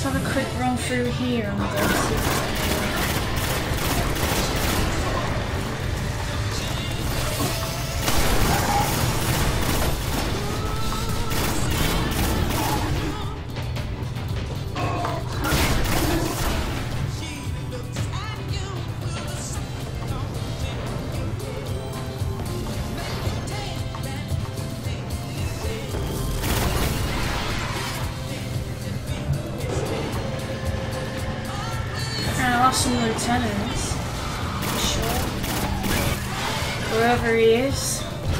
Let's have a quick run through here and see some lieutenants. Sure. Wherever he is.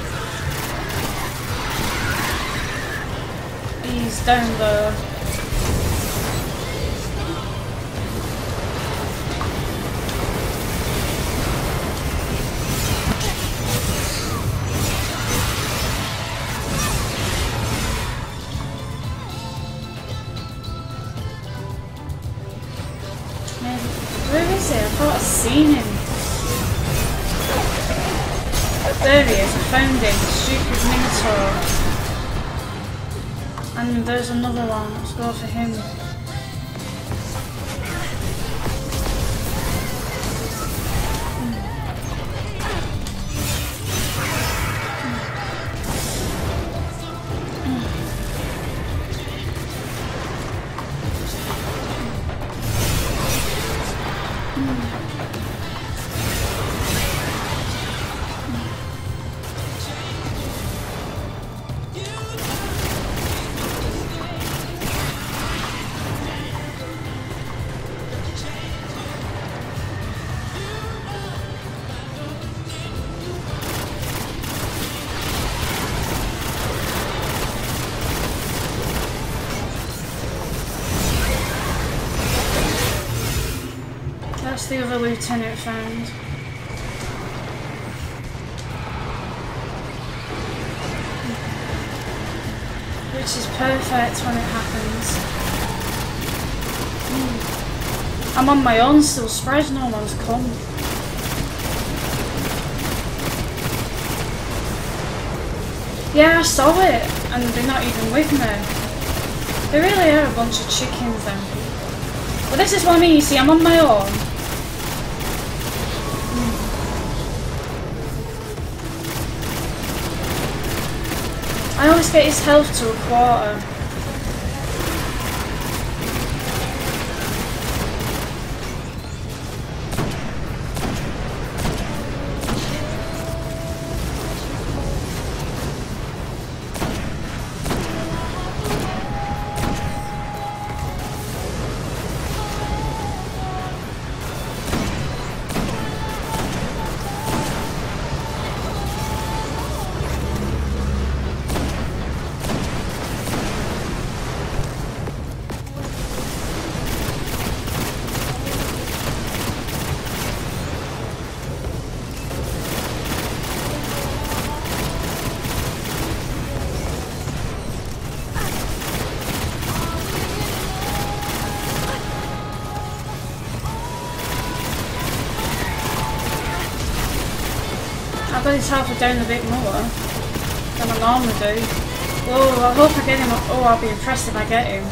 He's down there. Where is he? I thought I'd seen him. There he is, I found him. Stupid Minotaur. And there's another one. Let's go for him. That's the other lieutenant found. Which is perfect when it happens. I'm on my own still, surprised no one's come. Yeah, I saw it, and they're not even with me. They really are a bunch of chickens then. But this is what I mean, you see, I'm on my own. I always get his health to a quarter. I bet his health down a bit more than I normally do. Whoa, I hope I get him. Oh, I'll be impressed if I get him.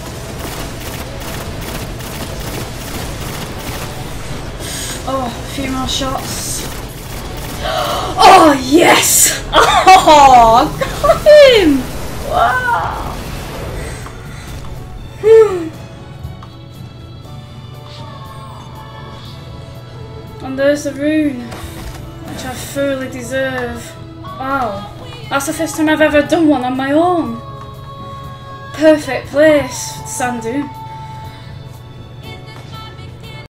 Oh, a few more shots. Oh, yes! Oh, got him! Wow! And there's the rune, which I fully deserve. Wow, that's the first time I've ever done one on my own. Perfect place, Sandu.